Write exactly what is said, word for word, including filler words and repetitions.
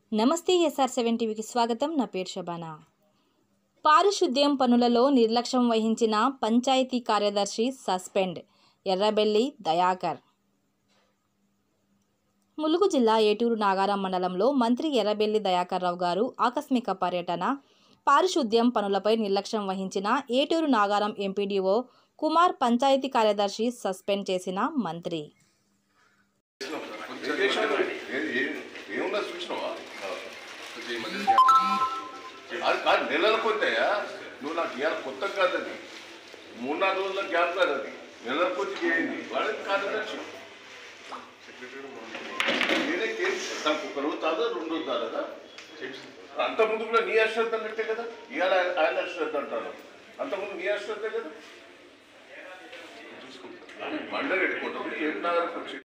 నమస్తే SR seven టీవీకి స్వాగతం. నా పేరు శబానా. పారిశుద్ధ్యం పనులలో నిర్లక్ష్యం వహించిన పంచాయతీ కార్యదర్శి సస్పెండ్. ఎర్రబెల్లి దయాకర్. ములుగు జిల్లా ఏటూరు నాగారం మండలంలో మంత్రి ఎర్రబెల్లి దయాకర్ రావు గారు ఆకస్మిక పర్యటన. పారిశుద్ధ్యం పనులపై నిర్లక్ష్యం వహించిన ఏటూరు నాగారం ఎంపీడీఓ కుమార్ పంచాయతీ కార్యదర్శి సస్పెండ్ చేసిన మంత్రి. అది కాదు, నెలలకు వచ్చాయా నువ్వు నాకు ఇవాళ కొత్త కాదు, అది మూడు నాలుగు రోజుల గ్యాప్ కాదు, అది నెలలకు వచ్చి చేయండి. వాళ్ళకి కార్యదర్శి నేనే నాకు ఒక రోజు కాదా రెండు రోజు కాదా, అంతకుముందు కూడా నీ అశ్రద్ధ అన్నట్టే కదా, ఇవాళ ఆయన అశ్రద్ధ అంటాను, అంతకుముందు నీ అశ్రద్ధే కదా. మండలి పెట్టుకుంటాం ఏడు నగరకు వచ్చి